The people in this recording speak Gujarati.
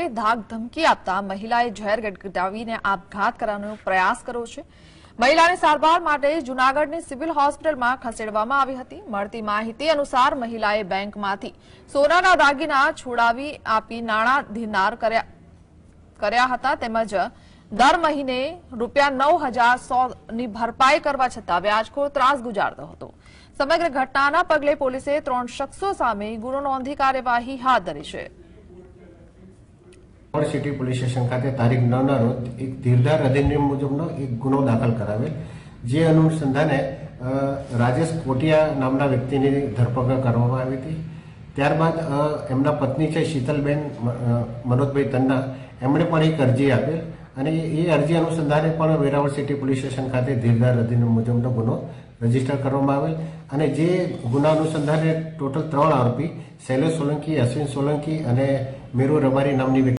માટે ધાક ધમકી આપતા મહિલાએ ઝેર ગટગટાવીને આપઘાત કરવાનો પ્રયાસ કર્યો છે। મહિલાને સારવાર માટે જૂનાગઢની સિવિલ હોસ્પિટલમાં ખસેડવામાં આવી હતી। મળતી માહિતી અનુસાર મહિલાએ બેંકમાંથી સોનાના દાગીના છોડાવી આપી નાણાં ધીનાર કર્યા હતા તેમજ દર મહિને ₹9,100ની ભરપાઈ કરવા છતાં વ્યાજખોર ત્રાસ ગુજારતો હતો। સમગ્ર ઘટનાના પગલે પોલીસે 3 શખ્સો સામે ગુનો નોંધી કાર્યવાહી હાથ ધરી છે। સિટી પોલીસ સ્ટેશન ખાતે તારીખ 9ના રોજ એક ધીરધાર અધિનિયમ મુજબનો એક ગુનો દાખલ કરાવેલ, જે અનુસંધાને રાજેશ કોટિયા નામના વ્યક્તિની ધરપકડ કરવામાં આવી હતી। ત્યારબાદ એમના પત્ની છે શીતલબેન મનોજભાઈ તન્ના, એમણે પણ એક અરજી આપેલ અને એ અરજી અનુસંધાને પણ વેરાવળ સિટી પોલીસ સ્ટેશન ખાતે ધીરધાર અધિનિયમ મુજબનો ગુનો રજીસ્ટર કરવામાં આવેલ અને જે ગુના અનુસંધાને ટોટલ 3 આરોપી શૈલેષ સોલંકી, અશ્વિન સોલંકી અને મેરુ રબારી નામની